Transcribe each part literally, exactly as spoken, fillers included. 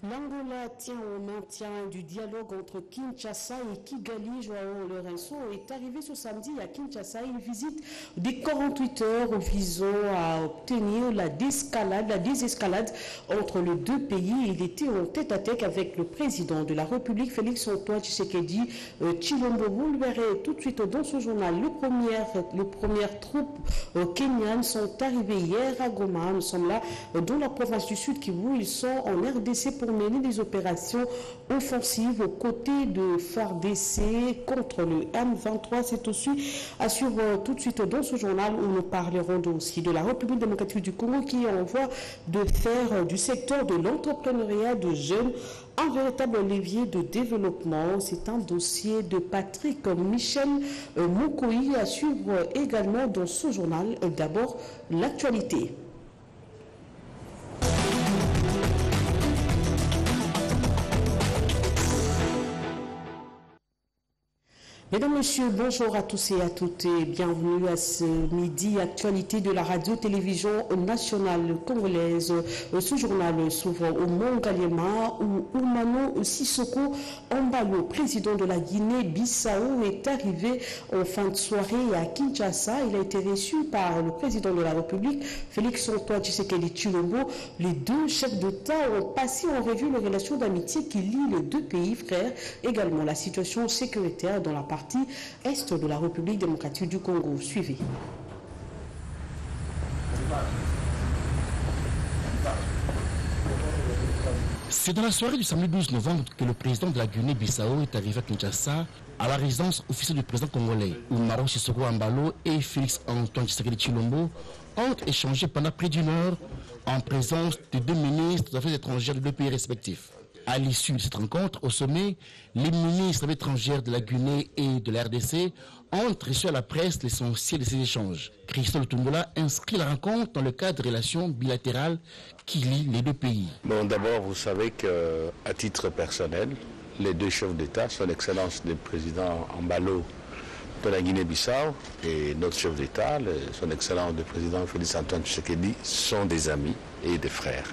L'Angola tient au maintien du dialogue entre Kinshasa et Kigali. Joao Lourenço est arrivé ce samedi à Kinshasa. Une visite de quarante-huit heures visant à obtenir la désescalade, la désescalade entre les deux pays. Il était en tête-à-tête avec le président de la République, Félix-Antoine Tshisekedi Tshilombo. Vous le verrez tout de suite dans ce journal. Les premières, les premières troupes kenyanes sont arrivées hier à Goma. Nous sommes là dans la province du Sud Kivu. Ils sont en R D C pour mener des opérations offensives aux côtés de F A R D C contre le M vingt-trois. C'est aussi à suivre tout de suite dans ce journal où nous parlerons aussi de la République démocratique du Congo qui envoie de faire du secteur de l'entrepreneuriat de jeunes un véritable levier de développement. C'est un dossier de Patrick Michel Mokoï à suivre également dans ce journal. D'abord, l'actualité. Mesdames, Messieurs, bonjour à tous et à toutes et bienvenue à ce midi actualité de la radio-télévision nationale congolaise. Ce journal s'ouvre au Mont-Galema où Oumano Sissoko Embalo, président de la Guinée-Bissau, est arrivé en fin de soirée à Kinshasa. Il a été reçu par le président de la République, Félix-Antoine Tshisekedi Tshilombo. Les deux chefs d'État ont passé en revue les relations d'amitié qui lient les deux pays frères, également la situation sécuritaire dans la partie est de la République démocratique du Congo. Suivez. C'est dans la soirée du samedi douze novembre que le président de la Guinée-Bissau est arrivé à Kinshasa, à la résidence officielle du président congolais. Oumaro Sissoko Embalo et Félix-Antoine Tshisekedi Tshilombo ont échangé pendant près d'une heure en présence des deux ministres des Affaires étrangères des deux pays respectifs. À l'issue de cette rencontre, au sommet, les ministres étrangers de la Guinée et de la R D C ont reçu à la presse l'essentiel de ces échanges. Christophe Lutumbola inscrit la rencontre dans le cadre de relations bilatérales qui lient les deux pays. Bon, d'abord, vous savez qu'à titre personnel, les deux chefs d'État, son Excellence le président Embalo de la Guinée-Bissau et notre chef d'État, son Excellence le président Félix-Antoine Tshisekedi, sont des amis et des frères.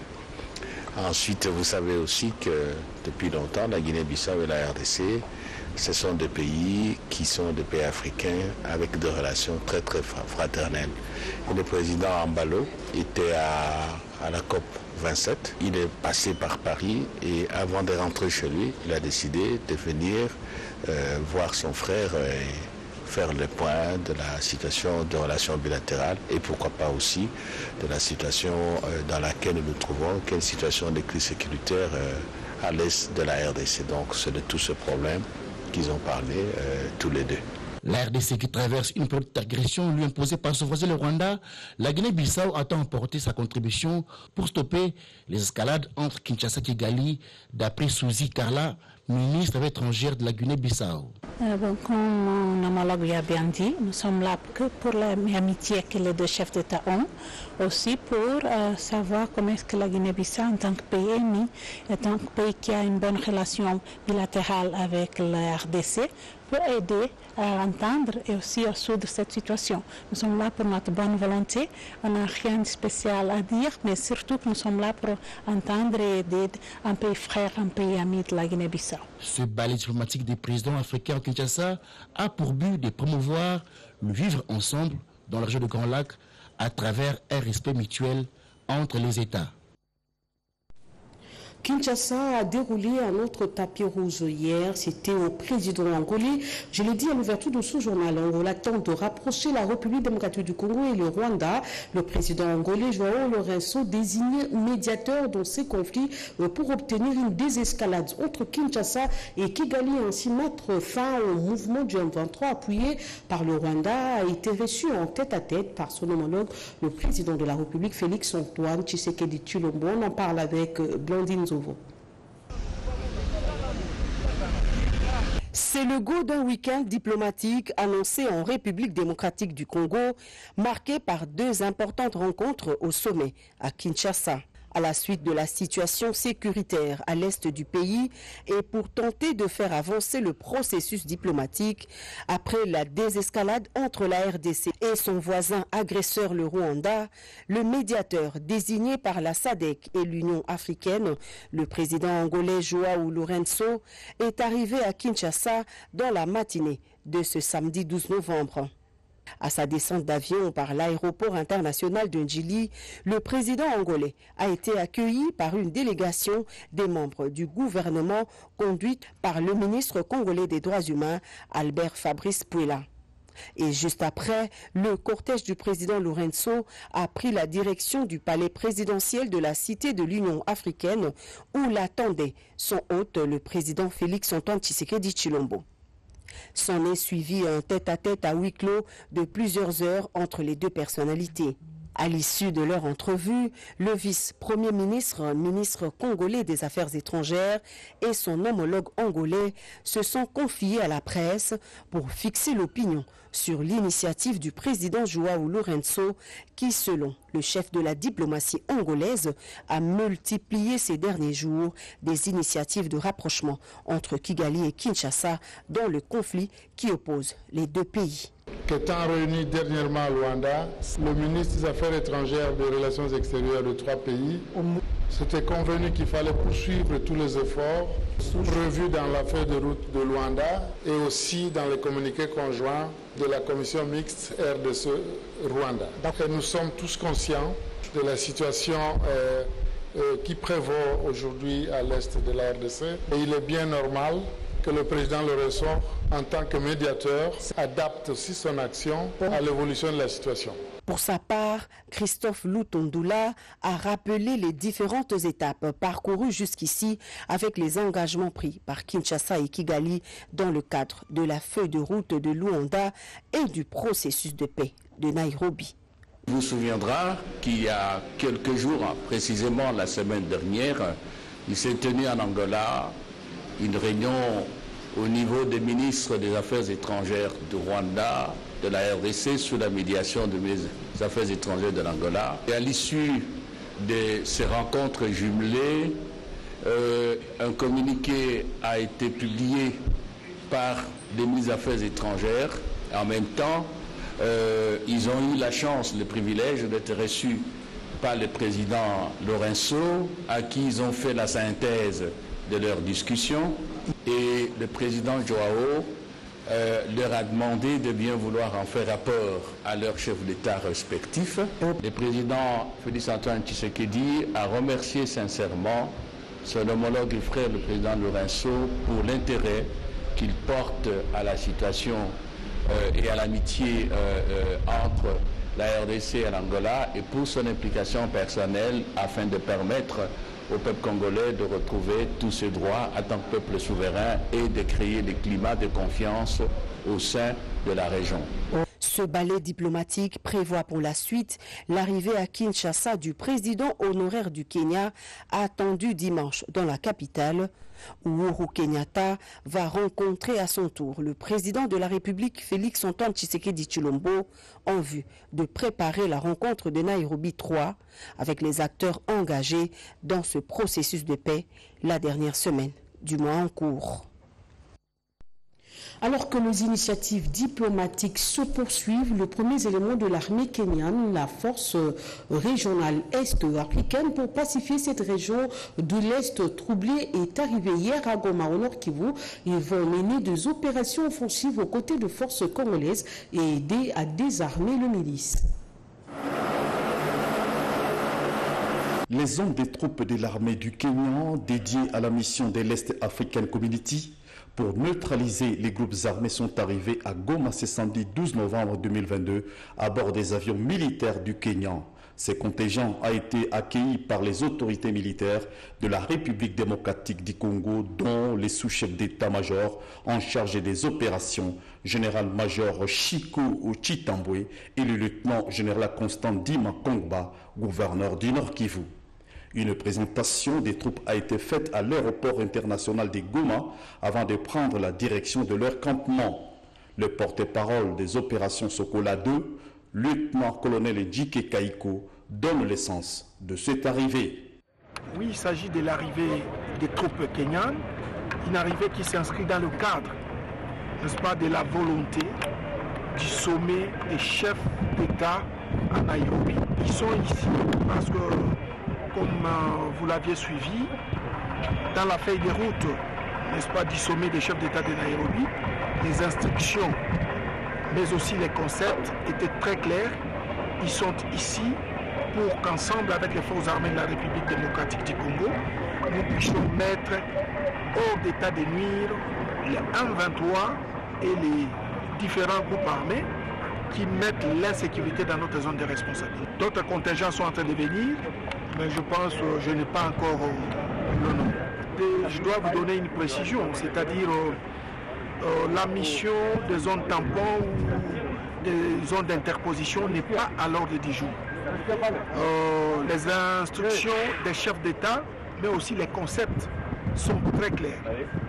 Ensuite, vous savez aussi que depuis longtemps, la Guinée-Bissau et la R D C, ce sont des pays qui sont des pays africains avec des relations très très fraternelles. Et le président Embalo était à, à la COP vingt-sept. Il est passé par Paris et avant de rentrer chez lui, il a décidé de venir euh, voir son frère et faire le point de la situation de relations bilatérales et pourquoi pas aussi de la situation euh, dans laquelle nous nous trouvons, quelle situation de crise sécuritaire euh, à l'est de la R D C. Donc c'est de tout ce problème qu'ils ont parlé euh, tous les deux. La R D C qui traverse une période d'agression lui imposée par son voisin le Rwanda, la Guinée-Bissau attend apporter sa contribution pour stopper les escalades entre Kinshasa et Kigali, d'après Suzy Karla, ministre étrangère de la Guinée-Bissau. Euh, bon, comme mon homologue a bien dit, nous sommes là que pour l'amitié que les deux chefs d'État ont, aussi pour euh, savoir comment est-ce que la Guinée-Bissau, en tant que pays ennemi, en tant que pays qui a une bonne relation bilatérale avec la R D C, peut aider à entendre et aussi à résoudre cette situation. Nous sommes là pour notre bonne volonté, on n'a rien de spécial à dire, mais surtout que nous sommes là pour entendre et aider un pays frère, un pays ami de la Guinée-Bissau. Ce balai diplomatique des présidents africains au Kinshasa a pour but de promouvoir le vivre ensemble dans la région de Grand Lac à travers un respect mutuel entre les États. Kinshasa a déroulé un autre tapis rouge hier, c'était au président angolais. Je l'ai dit à l'ouverture de ce journal, Angola tente de rapprocher la République démocratique du Congo et le Rwanda. Le président angolais Joao Lourenço désigné médiateur dans ces conflits pour obtenir une désescalade entre Kinshasa et Kigali, ainsi mettre fin au mouvement du M vingt-trois appuyé par le Rwanda, a été reçu en tête-à-tête par son homologue, le président de la République Félix-Antoine Tshisekedi Tshilombo. On en parle avec Blandine Zovo. C'est le goût d'un week-end diplomatique annoncé en République démocratique du Congo, marqué par deux importantes rencontres au sommet à Kinshasa. à la suite de la situation sécuritaire à l'est du pays et pour tenter de faire avancer le processus diplomatique après la désescalade entre la R D C et son voisin agresseur le Rwanda, le médiateur désigné par la S A D C et l'Union africaine, le président angolais Joao Lourenço, est arrivé à Kinshasa dans la matinée de ce samedi douze novembre. À sa descente d'avion par l'aéroport international de Njili, le président angolais a été accueilli par une délégation des membres du gouvernement conduite par le ministre congolais des droits humains, Albert Fabrice Puela. Et juste après, le cortège du président Lourenço a pris la direction du palais présidentiel de la Cité de l'Union africaine où l'attendait son hôte, le président Félix Antoine Tshisekedi Tshilombo. S'en est suivi un tête-à-tête à huis clos de plusieurs heures entre les deux personnalités. À l'issue de leur entrevue, le vice-premier ministre, ministre congolais des Affaires étrangères et son homologue angolais se sont confiés à la presse pour fixer l'opinion sur l'initiative du président Joao Lourenço qui, selon le chef de la diplomatie angolaise, a multiplié ces derniers jours des initiatives de rapprochement entre Kigali et Kinshasa dans le conflit qui oppose les deux pays. Qu'étant réuni dernièrement à Luanda, le ministre des Affaires étrangères et des Relations extérieures de trois pays s'était convenu qu'il fallait poursuivre tous les efforts prévus dans la feuille de route de Luanda et aussi dans les communiqués conjoints de la commission mixte R D C-Rwanda. Et nous sommes tous conscients de la situation euh, euh, qui prévaut aujourd'hui à l'est de la R D C et il est bien normal que le président Lourenço, en tant que médiateur, adapte aussi son action à l'évolution de la situation. Pour sa part, Christophe Lutundula a rappelé les différentes étapes parcourues jusqu'ici avec les engagements pris par Kinshasa et Kigali dans le cadre de la feuille de route de Luanda et du processus de paix de Nairobi. Vous vous souviendra qu'il y a quelques jours, précisément la semaine dernière, il s'est tenu en Angola une réunion au niveau des ministres des Affaires étrangères du Rwanda, de la R D C, sous la médiation des Affaires étrangères de l'Angola. Et à l'issue de ces rencontres jumelées, euh, un communiqué a été publié par les ministres des Affaires étrangères. En même temps, euh, ils ont eu la chance, le privilège d'être reçus par le président Lourenço, à qui ils ont fait la synthèse de leur discussion, et le président Joao euh, leur a demandé de bien vouloir en faire rapport à leurs chefs d'État respectifs. Le président Félix Antoine Tshisekedi a remercié sincèrement son homologue et frère, le président Lourenço, pour l'intérêt qu'il porte à la situation euh, et à l'amitié euh, euh, entre la R D C et l'Angola, et pour son implication personnelle afin de permettre au peuple congolais de retrouver tous ses droits en tant que peuple souverain et de créer le climat de confiance au sein de la région. Ce ballet diplomatique prévoit pour la suite l'arrivée à Kinshasa du président honoraire du Kenya, attendu dimanche dans la capitale, où Uhuru Kenyatta va rencontrer à son tour le président de la République Félix Antoine Tshisekedi Tshilombo en vue de préparer la rencontre de Nairobi trois avec les acteurs engagés dans ce processus de paix la dernière semaine du mois en cours. Alors que les initiatives diplomatiques se poursuivent, le premier élément de l'armée kenyane, la force régionale est-africaine pour pacifier cette région de l'Est troublée, est arrivé hier à Goma, au Nord Kivu. Ils vont mener des opérations offensives aux côtés de forces congolaises et aider à désarmer le milice. Les hommes des troupes de l'armée du Kenya dédiées à la mission de l'Est African Community pour neutraliser les groupes armés sont arrivés à Goma ce samedi douze novembre deux mille vingt-deux à bord des avions militaires du Kenya. Ce contingent a été accueilli par les autorités militaires de la République démocratique du Congo, dont les sous-chefs d'état-major en charge des opérations, général-major Chikou Chitambwe et le lieutenant-général Constant Dima Kongba, gouverneur du Nord Kivu. Une présentation des troupes a été faite à l'aéroport international de Goma avant de prendre la direction de leur campement. Le porte-parole des opérations Sokola deux, lieutenant-colonel Djike Kaiko, donne l'essence de cette arrivée. Oui, il s'agit de l'arrivée des troupes kenyanes, une arrivée qui s'inscrit dans le cadre, n'est-ce pas, de la volonté du sommet des chefs d'État à Nairobi. Ils sont ici parce que, comme euh, vous l'aviez suivi, dans la feuille de route, n'est-ce pas, du sommet des chefs d'État de Nairobi, les instructions, mais aussi les concepts étaient très clairs. Ils sont ici pour qu'ensemble, avec les forces armées de la République démocratique du Congo, nous puissions mettre hors d'état de nuire les M vingt-trois et les différents groupes armés qui mettent l'insécurité dans notre zone de responsabilité. D'autres contingents sont en train de venir, mais je pense que je n'ai pas encore le nom. Et je dois vous donner une précision, c'est-à-dire euh, euh, la mission des zones tampons ou des zones d'interposition n'est pas à l'ordre du jour. Euh, les instructions des chefs d'État, mais aussi les concepts sont très clairs.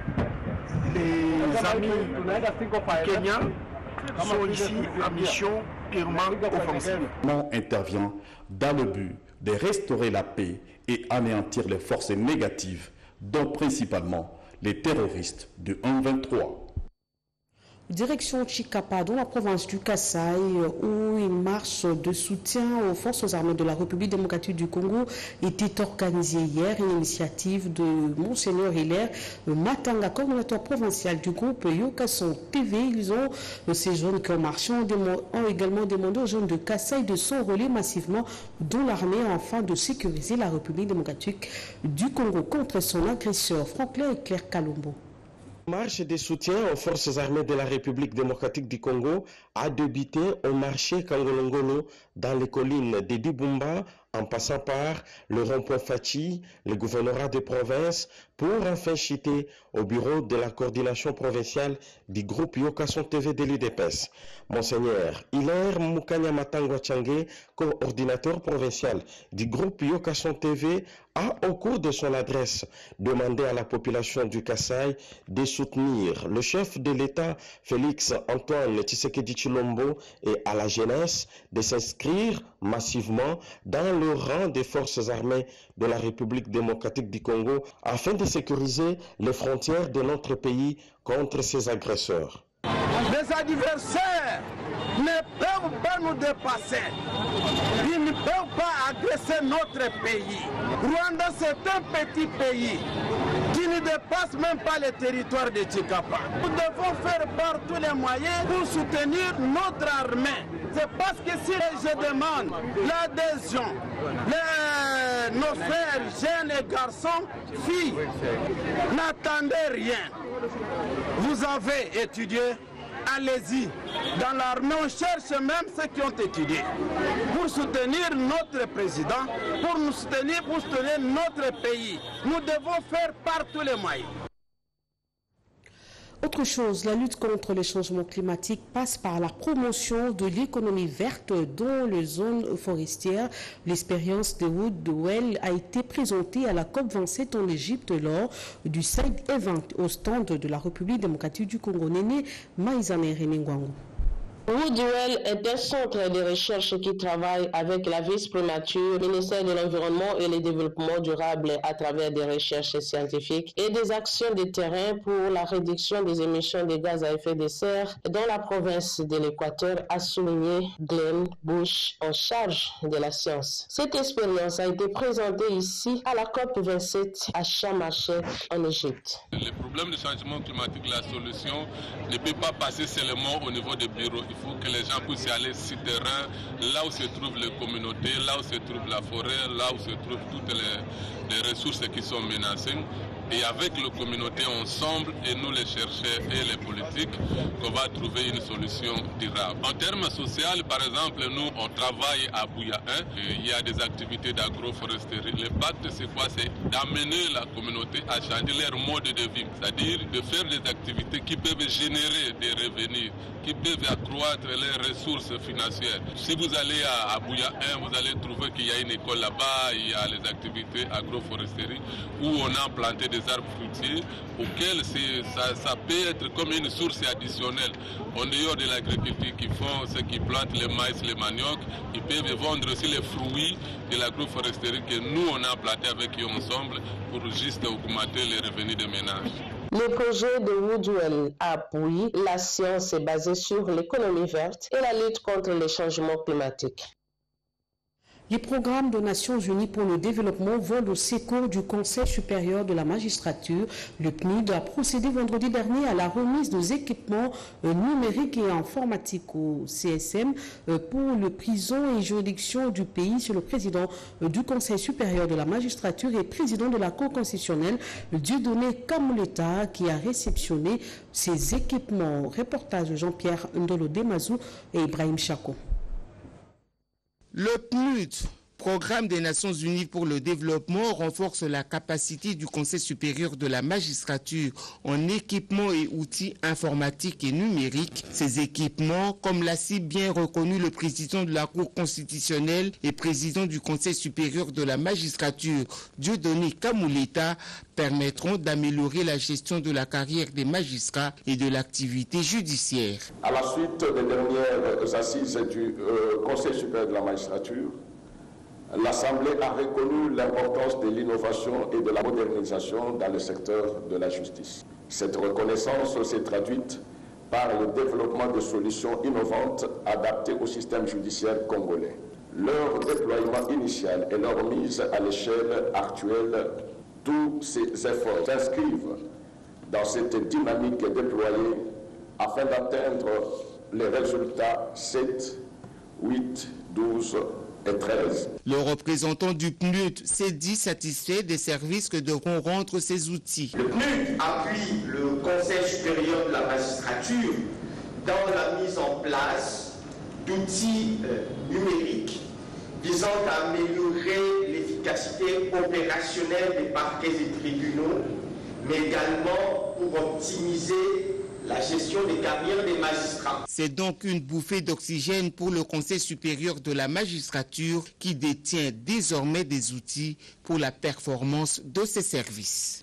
Les amis kenyans sont ici en mission purement offensive. On intervient dans le but de restaurer la paix et anéantir les forces négatives, dont principalement les terroristes de M vingt-trois. Direction Chikapa, dans la province du Kasaï, où une marche de soutien aux forces armées de la République démocratique du Congo était organisée hier. Une initiative de Monseigneur Hilaire Matanga, coordinateur provincial du groupe Yokason T V. Ils ont, ces jeunes qui ont marché, ont, ont également demandé aux jeunes de Kasaï de s'enrôler massivement dans l'armée afin de sécuriser la République démocratique du Congo contre son agresseur. Franklin et Claire Kalombo. Marche de soutien aux forces armées de la République démocratique du Congo a débuté au marché Kangolongolo dans les collines de Dibumba en passant par le rond-point Fachi, le gouvernorat de province, pour enfin chuter au bureau de la coordination provinciale du groupe Yokason T V de l'U D P S. Monseigneur Hilaire Mukanya Matangwa Tchangé, coordinateur provincial du groupe Yokason T V, a, au cours de son adresse, demandé à la population du Kasaï de soutenir le chef de l'État, Félix Antoine Tshisekedi Tshilombo, et à la jeunesse de s'inscrire massivement dans le rang des forces armées de la République démocratique du Congo afin de sécuriser les frontières de notre pays contre ces agresseurs. Les adversaires ne peuvent pas nous dépasser. Ils ne peuvent pas agresser notre pays. Rwanda, c'est un petit pays qui ne dépasse même pas le territoire de Chikapa. Nous devons faire par tous les moyens pour soutenir notre armée. C'est parce que si je demande l'adhésion, les, nos frères jeunes et garçons, filles, n'attendez rien. Vous avez étudié, allez-y. Dans l'armée, on cherche même ceux qui ont étudié. Pour soutenir notre président, pour nous soutenir, pour soutenir notre pays. Nous devons faire par tous les moyens. Autre chose, la lutte contre les changements climatiques passe par la promotion de l'économie verte dans les zones forestières. L'expérience de Woodwell a été présentée à la COP vingt-sept en Égypte lors du Side Event au stand de la République démocratique du Congo. Néné Maïzane Renengwango. Woodwell est un centre de recherche qui travaille avec la vice-primature, ministère de l'Environnement et le Développement durable à travers des recherches scientifiques et des actions de terrain pour la réduction des émissions de gaz à effet de serre dans la province de l'Équateur, a souligné Glenn Bush en charge de la science. Cette expérience a été présentée ici à la COP vingt-sept à Sharm el-Sheikh en Égypte. Le problème du changement climatique, la solution ne peut pas passer seulement au niveau des bureaux. Il faut que les gens puissent aller sur le terrain, là où se trouvent les communautés, là où se trouve la forêt, là où se trouvent toutes les, les ressources qui sont menacées. Et avec les communautés ensemble, et nous les chercheurs et les politiques, qu'on va trouver une solution durable. En termes sociaux, par exemple, nous, on travaille à Bouya un, il y a des activités d'agroforesterie. L'impact, c'est quoi? C'est d'amener la communauté à changer leur mode de vie, c'est-à-dire de faire des activités qui peuvent générer des revenus, qui peuvent accroître accroître les ressources financières. Si vous allez à, à Bouya un, vous allez trouver qu'il y a une école là-bas, il y a les activités agroforesterie où on a planté des arbres fruitiers auxquels ça, ça peut être comme une source additionnelle. En dehors de l'agriculture qu'ils font, ceux qui plantent le maïs, les manioc, ils peuvent vendre aussi les fruits de l'agroforesterie que nous on a planté avec eux ensemble pour juste augmenter les revenus des ménages. Le projet de Woodwell appuie la science est basée sur l'économie verte et la lutte contre les changements climatiques. Les programmes des Nations Unies pour le développement vont au secours du Conseil supérieur de la magistrature. Le P N U D a procédé vendredi dernier à la remise des équipements numériques et informatiques au C S M pour les prisons et juridictions du pays. C'est le président du Conseil supérieur de la magistrature et président de la Cour constitutionnelle, Dieudonné Kamuleta, qui a réceptionné ces équipements. Reportage de Jean-Pierre Ndolo Demazou et Ibrahim Chako. Le P N U D, Programme des Nations Unies pour le développement, renforce la capacité du Conseil supérieur de la magistrature en équipements et outils informatiques et numériques. Ces équipements, comme l'a si bien reconnu le président de la Cour constitutionnelle et président du Conseil supérieur de la magistrature, Dieudonné Kamuleta, permettront d'améliorer la gestion de la carrière des magistrats et de l'activité judiciaire. À la suite des dernières assises du euh, Conseil supérieur de la magistrature, l'Assemblée a reconnu l'importance de l'innovation et de la modernisation dans le secteur de la justice. Cette reconnaissance s'est traduite par le développement de solutions innovantes adaptées au système judiciaire congolais. Leur déploiement initial et leur mise à l'échelle actuelle, tous ces efforts s'inscrivent dans cette dynamique déployée afin d'atteindre les résultats sept, huit, douze et treize. Le représentant du P N U D s'est dit satisfait des services que devront rendre ces outils. Le P N U D appuie le Conseil supérieur de la magistrature dans la mise en place d'outils euh, numériques visant à améliorer l'efficacité opérationnelle des parquets et tribunaux, mais également pour optimiser la gestion des carrières des magistrats. C'est donc une bouffée d'oxygène pour le Conseil supérieur de la magistrature qui détient désormais des outils pour la performance de ses services.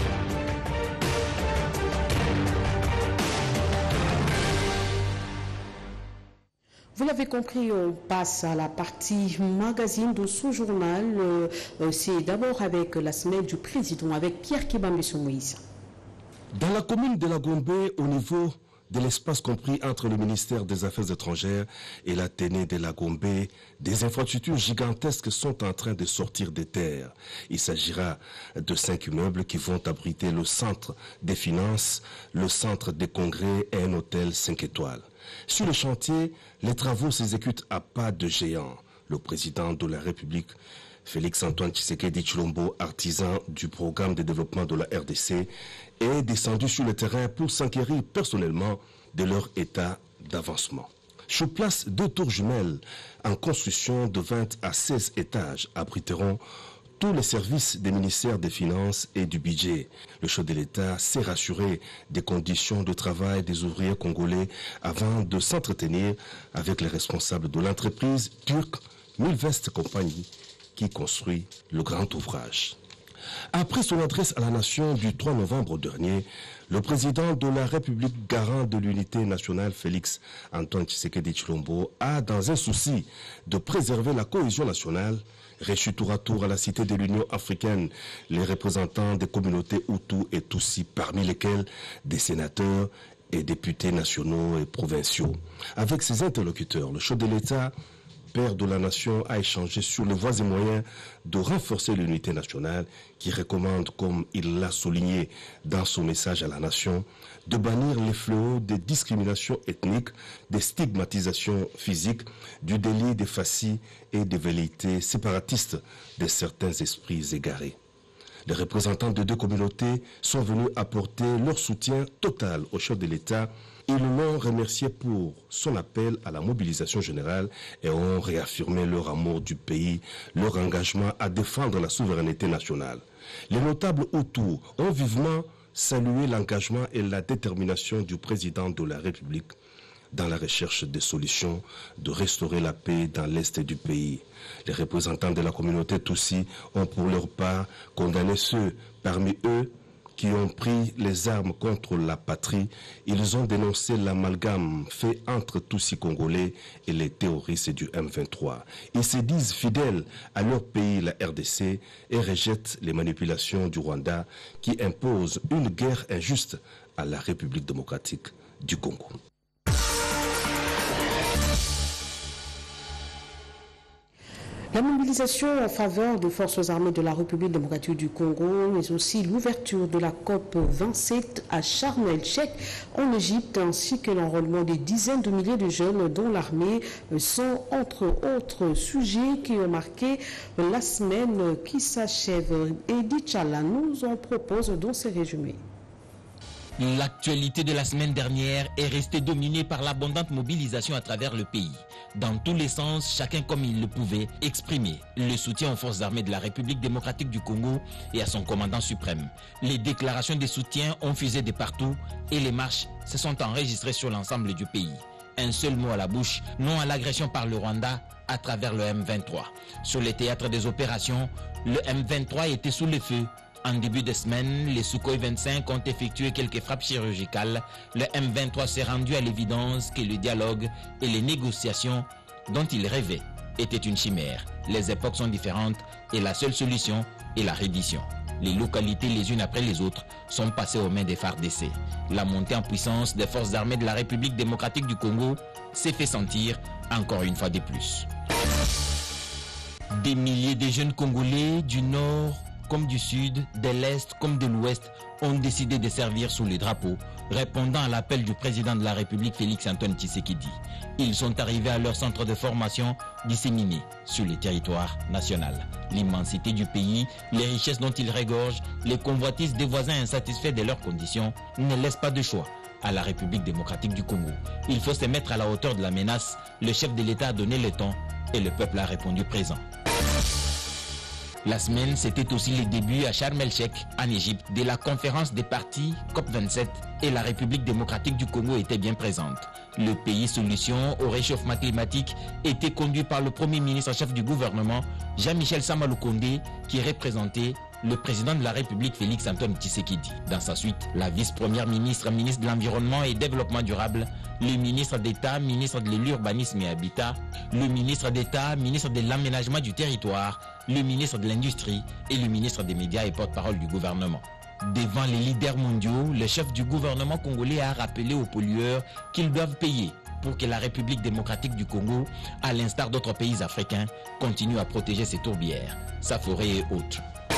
Vous l'avez compris, on passe à la partie magazine de ce journal. Euh, C'est d'abord avec la semaine du président, avec Pierre Kibambeso Moïse. Dans la commune de la Gombe, au niveau de l'espace compris entre le ministère des Affaires étrangères et l'Athénée de la Gombe, des infrastructures gigantesques sont en train de sortir des terres. Il s'agira de cinq immeubles qui vont abriter le centre des finances, le centre des congrès et un hôtel cinq étoiles. Sur le chantier, les travaux s'exécutent à pas de géant. Le président de la République, Félix-Antoine Tshisekedi Tshilombo, artisan du programme de développement de la R D C, est descendu sur le terrain pour s'enquérir personnellement de leur état d'avancement. Sur place, deux tours jumelles en construction de vingt à seize étages abriteront tous les services des ministères des Finances et du Budget. Le chef de l'État s'est rassuré des conditions de travail des ouvriers congolais avant de s'entretenir avec les responsables de l'entreprise turque Milvest Company qui construit le grand ouvrage. Après son adresse à la nation du trois novembre dernier, le président de la République garant de l'unité nationale, Félix-Antoine Tshisekedi Tshilombo, a, dans un souci de préserver la cohésion nationale, reçu tour à tour à la cité de l'Union africaine les représentants des communautés Hutus et Tutsis, parmi lesquels des sénateurs et députés nationaux et provinciaux. Avec ses interlocuteurs, le chef de l'État, père de la nation, a échangé sur les voies et moyens de renforcer l'unité nationale qui recommande, comme il l'a souligné dans son message à la nation, de bannir les fléaux des discriminations ethniques, des stigmatisations physiques, du délit des fascis et des velléités séparatistes de certains esprits égarés. Les représentants de deux communautés sont venus apporter leur soutien total au chef de l'État. Ils l'ont remercié pour son appel à la mobilisation générale et ont réaffirmé leur amour du pays, leur engagement à défendre la souveraineté nationale. Les notables Hutus ont vivement salué l'engagement et la détermination du président de la République dans la recherche des solutions de restaurer la paix dans l'est du pays. Les représentants de la communauté Tutsi ont pour leur part condamné ceux parmi eux qui ont pris les armes contre la patrie. Ils ont dénoncé l'amalgame fait entre Tutsi congolais et les terroristes du M vingt-trois. Ils se disent fidèles à leur pays, la R D C, et rejettent les manipulations du Rwanda qui imposent une guerre injuste à la République démocratique du Congo. La mobilisation en faveur des forces armées de la République démocratique du Congo, mais aussi l'ouverture de la COP vingt-sept à Sharm el-Sheikh en Égypte, ainsi que l'enrôlement des dizaines de milliers de jeunes dont l'armée sont entre autres sujets qui ont marqué la semaine qui s'achève. Edith Chala nous en propose dans ces résumés. L'actualité de la semaine dernière est restée dominée par l'abondante mobilisation à travers le pays. Dans tous les sens, chacun comme il le pouvait exprimer le soutien aux forces armées de la République démocratique du Congo et à son commandant suprême. Les déclarations de soutien ont fusé de partout et les marches se sont enregistrées sur l'ensemble du pays. Un seul mot à la bouche, non à l'agression par le Rwanda à travers le M vingt-trois. Sur les théâtres des opérations, le M vingt-trois était sous le feu. En début de semaine, les Sukhoi vingt-cinq ont effectué quelques frappes chirurgicales. Le M vingt-trois s'est rendu à l'évidence que le dialogue et les négociations dont il rêvait étaient une chimère. Les époques sont différentes et la seule solution est la reddition. Les localités les unes après les autres sont passées aux mains des F A R D C. La montée en puissance des forces armées de la République démocratique du Congo s'est fait sentir encore une fois de plus. Des milliers de jeunes Congolais du Nord comme du Sud, de l'Est comme de l'Ouest, ont décidé de servir sous les drapeaux, répondant à l'appel du président de la République Félix-Antoine Tshisekedi. Ils sont arrivés à leur centre de formation disséminés sur le territoire national. L'immensité du pays, les richesses dont ils regorgent, les convoitises des voisins insatisfaits de leurs conditions ne laissent pas de choix à la République démocratique du Congo. Il faut se mettre à la hauteur de la menace. Le chef de l'État a donné le ton et le peuple a répondu présent. La semaine, c'était aussi le début à Sharm el-Sheikh, en Égypte, de la conférence des partis COP vingt-sept et la République démocratique du Congo était bien présente. Le pays solution au réchauffement climatique était conduit par le premier ministre-chef du gouvernement, Jean-Michel Sama Lukonde, qui représentait le président de la République Félix-Antoine Tshisekedi. Dans sa suite, la vice-première ministre, ministre de l'Environnement et Développement durable, le ministre d'État, ministre de l'Urbanisme et Habitat, le ministre d'État, ministre de l'Aménagement du Territoire, le ministre de l'Industrie et le ministre des Médias et porte-parole du gouvernement. Devant les leaders mondiaux, le chef du gouvernement congolais a rappelé aux pollueurs qu'ils doivent payer pour que la République démocratique du Congo, à l'instar d'autres pays africains, continue à protéger ses tourbières, sa forêt et autres.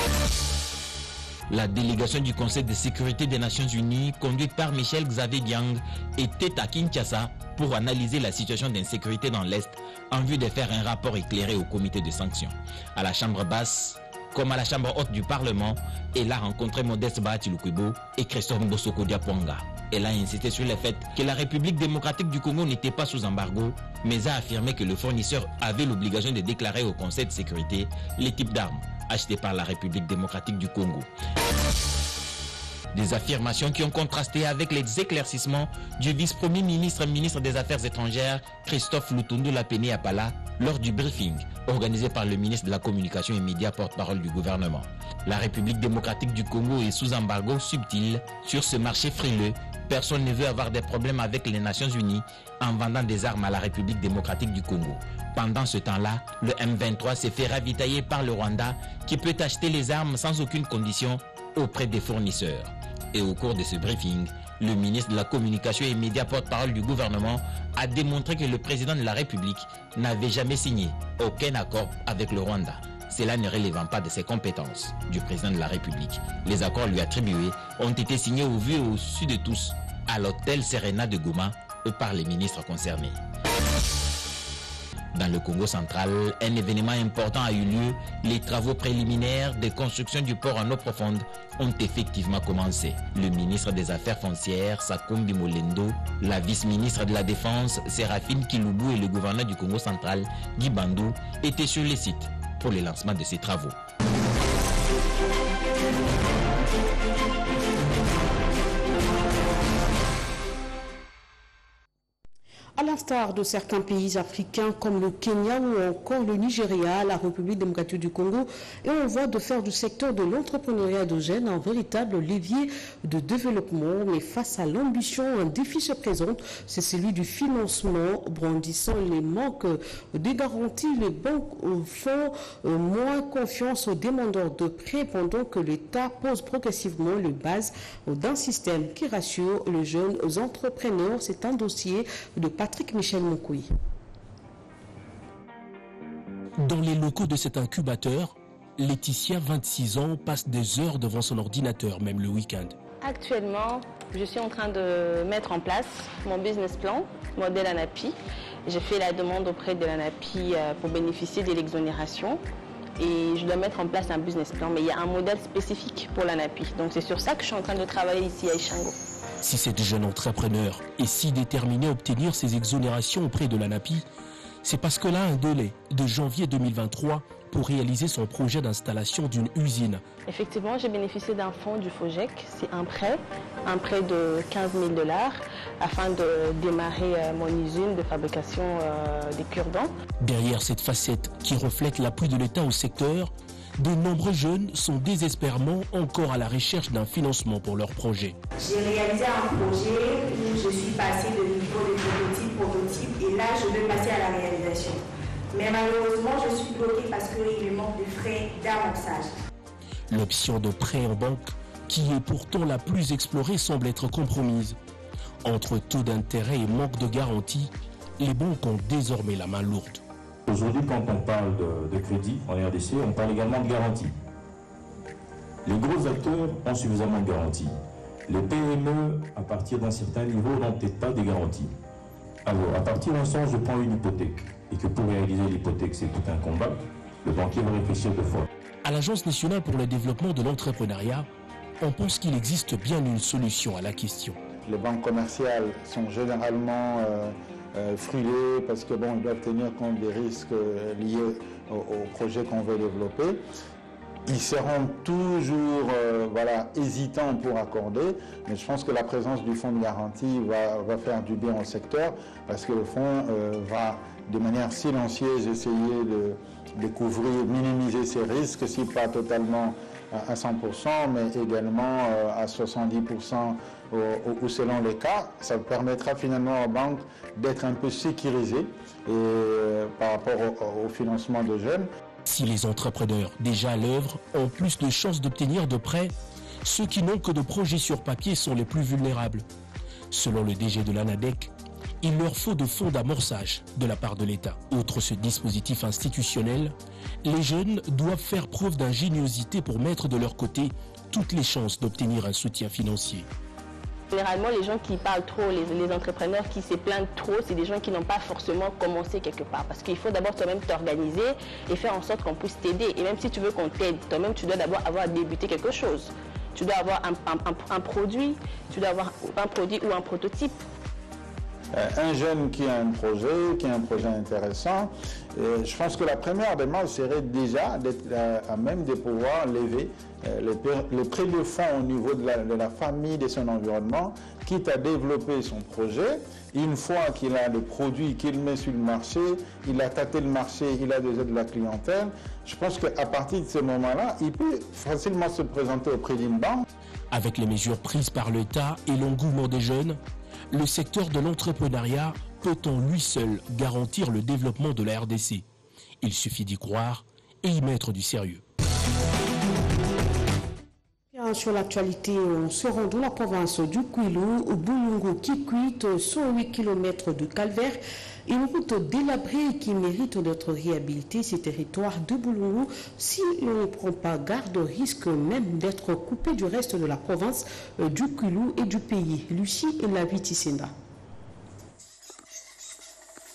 La délégation du Conseil de sécurité des Nations Unies, conduite par Michel Xavier Diang, était à Kinshasa pour analyser la situation d'insécurité dans l'Est en vue de faire un rapport éclairé au comité de sanctions. À la Chambre basse, comme à la Chambre haute du Parlement, elle a rencontré Modeste Bahati Lukwebo et Christophe Mbosoko Diaponga. Elle a insisté sur le fait que la République démocratique du Congo n'était pas sous embargo, mais a affirmé que le fournisseur avait l'obligation de déclarer au Conseil de sécurité les types d'armes achetés par la République démocratique du Congo. Des affirmations qui ont contrasté avec les éclaircissements du vice-premier ministre, ministre des Affaires étrangères, Christophe Lutundu Lapene Apala, lors du briefing organisé par le ministre de la Communication et Médias, porte-parole du gouvernement. La République démocratique du Congo est sous embargo subtil sur ce marché frileux. Personne ne veut avoir des problèmes avec les Nations Unies en vendant des armes à la République démocratique du Congo. Pendant ce temps-là, le M vingt-trois s'est fait ravitailler par le Rwanda qui peut acheter les armes sans aucune condition auprès des fournisseurs. Et au cours de ce briefing, le ministre de la Communication et Médias, porte-parole du gouvernement, a démontré que le président de la République n'avait jamais signé aucun accord avec le Rwanda. Cela ne relevant pas de ses compétences du président de la République. Les accords lui attribués ont été signés au vu et au su de tous à l'hôtel Serena de Goma par les ministres concernés. Dans le Congo central, un événement important a eu lieu. Les travaux préliminaires de construction du port en eau profonde ont effectivement commencé. Le ministre des Affaires foncières, Sakumbi Molendo, la vice-ministre de la Défense, Séraphine Kilubu et le gouverneur du Congo central, Guy Bandou, étaient sur les sites pour le lancement de ces travaux. l'instar de certains pays africains comme le Kenya ou encore le Nigeria, la République démocratique du Congo, et on voit de faire du secteur de l'entrepreneuriat de jeunes un véritable levier de développement. Mais face à l'ambition, un défi se présente, c'est celui du financement. Brandissant les manques de garanties, les banques font moins confiance aux demandeurs de prêts pendant que l'État pose progressivement les bases d'un système qui rassure les jeunes entrepreneurs. C'est un dossier de Patrick Michel Moukoui. Dans les locaux de cet incubateur, Laetitia, vingt-six ans, passe des heures devant son ordinateur, même le week-end. Actuellement, je suis en train de mettre en place mon business plan, modèle ANAPI. J'ai fait la demande auprès de l'ANAPI pour bénéficier de l'exonération et je dois mettre en place un business plan, mais il y a un modèle spécifique pour l'ANAPI. Donc c'est sur ça que je suis en train de travailler ici à Ishango. Si cette jeune entrepreneur est si déterminée à obtenir ces exonérations auprès de l'ANAPI, c'est parce qu'elle a un délai de janvier deux mille vingt-trois pour réaliser son projet d'installation d'une usine. Effectivement, j'ai bénéficié d'un fonds du FOGEC, c'est un prêt, un prêt de quinze mille dollars afin de démarrer mon usine de fabrication des cure-dents. Derrière cette facette qui reflète l'appui de l'État au secteur, de nombreux jeunes sont désespérément encore à la recherche d'un financement pour leur projet. J'ai réalisé un projet où je suis passée de niveau de prototype, prototype et là je vais passer à la réalisation. Mais malheureusement je suis bloquée parce qu'il me manque de frais d'amorçage. L'option de prêt en banque, qui est pourtant la plus explorée, semble être compromise. Entre taux d'intérêt et manque de garantie, les banques ont désormais la main lourde. Aujourd'hui, quand on parle de, de crédit en R D C, on parle également de garantie. Les gros acteurs ont suffisamment de garanties. Les P M E, à partir d'un certain niveau, n'ont peut-être pas de garanties. Alors, à partir d'un sens, je prends une hypothèque, et que pour réaliser l'hypothèque, c'est tout un combat, le banquier va réfléchir deux fois. À l'Agence nationale pour le développement de l'entrepreneuriat, on pense qu'il existe bien une solution à la question. Les banques commerciales sont généralement euh, euh, frilées parce que bon, ils doivent tenir compte des risques euh, liés au, au projet qu'on veut développer. Ils seront toujours euh, voilà, hésitants pour accorder, mais je pense que la présence du fonds de garantie va, va faire du bien au secteur parce que le fonds euh, va de manière silencieuse essayer de, de couvrir, minimiser ces risques, si pas totalement à cent pour cent, mais également à soixante-dix pour cent ou selon les cas. Ça permettra finalement aux banques d'être un peu sécurisées et, par rapport au, au financement de jeunes. Si les entrepreneurs déjà à l'œuvre ont plus de chances d'obtenir de prêts, ceux qui n'ont que de projets sur papier sont les plus vulnérables. Selon le D G de l'ANADEC, il leur faut de fonds d'amorçage de la part de l'État. Outre ce dispositif institutionnel, les jeunes doivent faire preuve d'ingéniosité pour mettre de leur côté toutes les chances d'obtenir un soutien financier. Généralement, les gens qui parlent trop, les, les entrepreneurs qui se plaignent trop, c'est des gens qui n'ont pas forcément commencé quelque part. Parce qu'il faut d'abord toi-même t'organiser et faire en sorte qu'on puisse t'aider. Et même si tu veux qu'on t'aide, toi-même, tu dois d'abord avoir débuté quelque chose. Tu dois avoir un, un, un, un produit, tu dois avoir un produit ou un prototype. Un jeune qui a un projet, qui a un projet intéressant, je pense que la première démarche serait déjà d'être à même de pouvoir lever les prêts de fonds au niveau de la, de la famille, de son environnement, quitte à développer son projet. Une fois qu'il a le produit qu'il met sur le marché, il a tâté le marché, il a déjà de la clientèle, je pense qu'à partir de ce moment-là, il peut facilement se présenter auprès d'une banque. Avec les mesures prises par l'État et l'engouement des jeunes, le secteur de l'entrepreneuriat peut en lui seul garantir le développement de la R D C. Il suffit d'y croire et y mettre du sérieux. Sur l'actualité, on se rend dans la province du Kwilu, au Bulungu-Kikwit, cent huit kilomètres de calvaire, une route délabrée qui mérite d'être réhabilitée. Ces territoires de Bulungu, si l'on ne prend pas garde, risque même d'être coupé du reste de la province du Kwilu et du pays. Lucie et la Viticenda.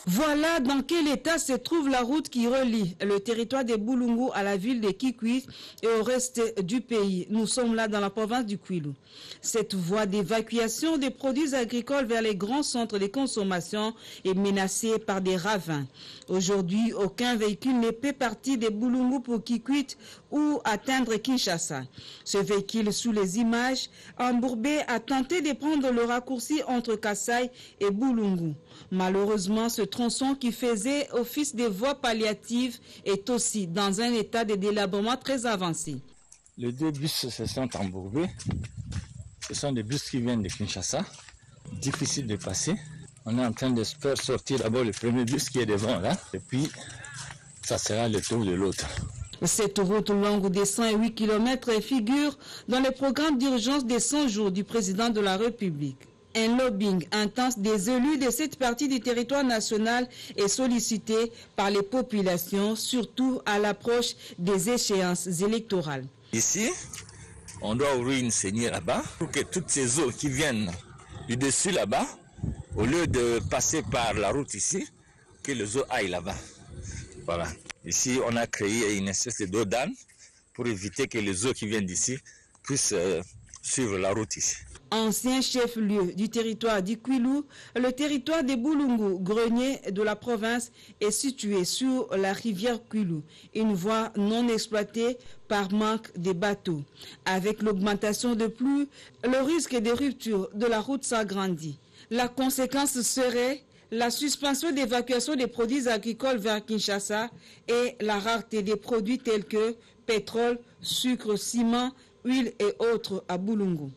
Voilà dans quel état se trouve la route qui relie le territoire de Boulungu à la ville de Kikwit et au reste du pays. Nous sommes là dans la province du Kwilu. Cette voie d'évacuation des produits agricoles vers les grands centres de consommation est menacée par des ravins. Aujourd'hui, aucun véhicule ne peut partir de Boulungu pour Kikwit ou atteindre Kinshasa. Ce véhicule, sous les images, embourbé, a tenté de prendre le raccourci entre Kasaï et Boulungu. Malheureusement, ce tronçon qui faisait office de voie palliative est aussi dans un état de délabrement très avancé. Les deux bus se sont embourbés. Ce sont des bus qui viennent de Kinshasa. Difficile de passer. On est en train de faire sortir d'abord le premier bus qui est devant là. Et puis, ça sera le tour de l'autre. Cette route longue de cent huit kilomètres figure dans le programme d'urgence des cent jours du président de la République. Un lobbying intense des élus de cette partie du territoire national est sollicité par les populations, surtout à l'approche des échéances électorales. Ici, on doit ouvrir une saignée là-bas pour que toutes ces eaux qui viennent du dessus là-bas, au lieu de passer par la route ici, que les eaux aillent là-bas. Voilà. Ici, on a créé une espèce d'eau d'âne pour éviter que les eaux qui viennent d'ici puissent euh, suivre la route ici. Ancien chef-lieu du territoire du Kwilu, le territoire de Boulungu, grenier de la province, est situé sur la rivière Kwilu, une voie non exploitée par manque de bateaux. Avec l'augmentation de pluie, le risque de rupture de la route s'agrandit. La conséquence serait la suspension d'évacuation des produits agricoles vers Kinshasa et la rareté des produits tels que pétrole, sucre, ciment, huile et autres à Boulungu.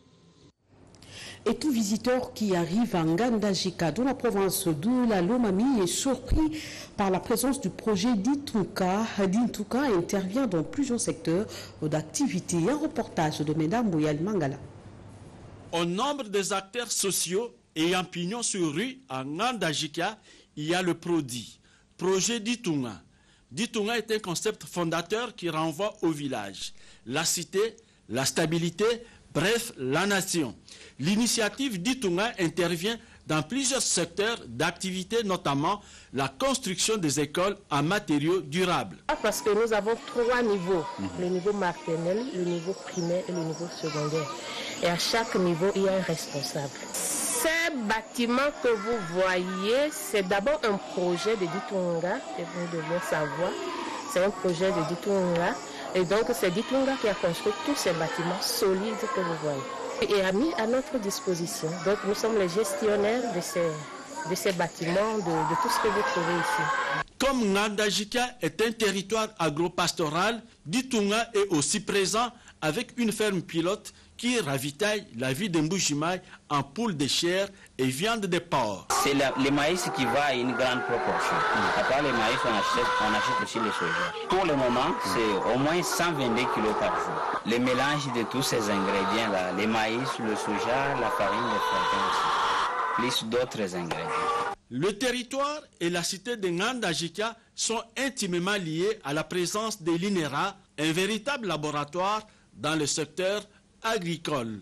Et tout visiteur qui arrive à Ngandajika, dans la province de la Lomami, est surpris par la présence du projet d'Intuka. D'Intuka intervient dans plusieurs secteurs d'activité. Un reportage de Mesdames Mouyal Mangala. Au nombre des acteurs sociaux ayant pignon sur rue à Ngandajika, il y a le produit. Projet d'Itunga. D'Itunga est un concept fondateur qui renvoie au village, la cité, la stabilité, bref, la nation. L'initiative d'Itunga intervient dans plusieurs secteurs d'activité, notamment la construction des écoles en matériaux durables. Parce que nous avons trois niveaux, le niveau maternel, le niveau primaire et le niveau secondaire. Et à chaque niveau, il y a un responsable. Ces bâtiments que vous voyez, c'est d'abord un projet de d'Itunga, et vous devez savoir, c'est un projet de d'Itunga. Et donc, c'est d'Itunga qui a construit tous ces bâtiments solides que vous voyez. Et a mis à notre disposition. Donc, nous sommes les gestionnaires de ces, de ces bâtiments, de, de tout ce que vous trouvez ici. Comme Ngandajika est un territoire agropastoral, d'Itunga est aussi présent avec une ferme pilote qui ravitaille la ville de Mbujimaï en poules de chair et viande de porc. C'est le maïs qui va à une grande proportion. À part le maïs, on achète, on achète aussi le soja. Pour le moment, c'est au moins cent vingt-deux kilos par jour. Le mélange de tous ces ingrédients-là, le maïs, le soja, la farine, le flocons, plus d'autres ingrédients. Le territoire et la cité de Ngandajika sont intimement liés à la présence de l'I N E R A, un véritable laboratoire dans le secteur agricole.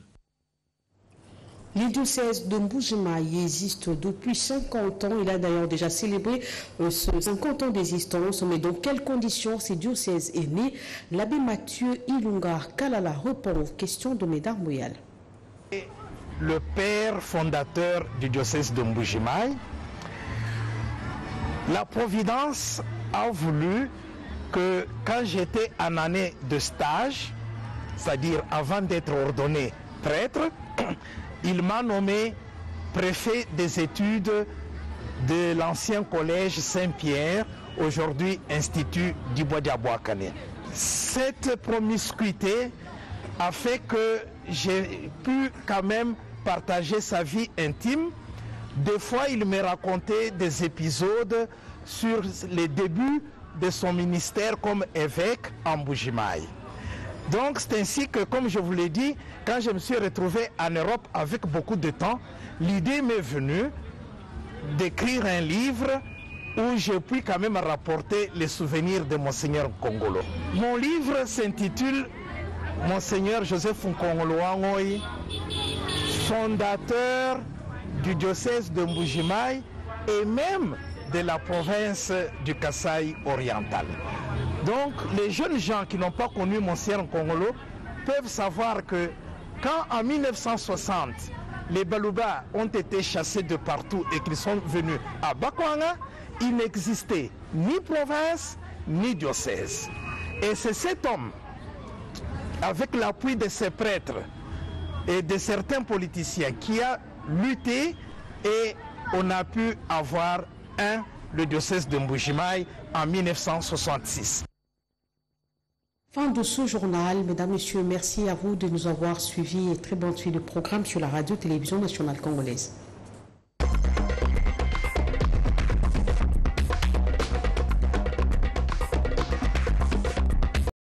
Le diocèse de Mbujimaï existe depuis cinquante ans. Il a d'ailleurs déjà célébré euh, ce cinquante ans d'existence. Mais dans quelles conditions ce diocèse est né? L'abbé Mathieu Ilunga Kalala répond aux questions de Mesdames Mouyal. Le père fondateur du diocèse de Mbujimaï, la Providence a voulu que quand j'étais en année de stage, c'est-à-dire avant d'être ordonné prêtre, il m'a nommé préfet des études de l'ancien collège Saint-Pierre, aujourd'hui Institut du Bois d'Abouakane. Cette promiscuité a fait que j'ai pu quand même partager sa vie intime. Des fois, il me racontait des épisodes sur les débuts de son ministère comme évêque en Mbujimaï. Donc c'est ainsi que, comme je vous l'ai dit, quand je me suis retrouvé en Europe avec beaucoup de temps, l'idée m'est venue d'écrire un livre où je puis quand même rapporter les souvenirs de Monseigneur Nkongolo. Mon livre s'intitule Monseigneur Joseph Nkongolo Angoï, fondateur du diocèse de Mbujimaï et même de la province du Kasaï oriental. Donc les jeunes gens qui n'ont pas connu Monsieur Nkongolo peuvent savoir que quand en mille neuf cent soixante, les Baluba ont été chassés de partout et qu'ils sont venus à Bakwanga, il n'existait ni province ni diocèse. Et c'est cet homme, avec l'appui de ses prêtres et de certains politiciens, qui a lutté et on a pu avoir un, le diocèse de Mbujimaï en mille neuf cent soixante-six. Fin de ce journal. Mesdames, Messieurs, merci à vous de nous avoir suivis et très bonne suite de programme sur la radio-télévision nationale congolaise.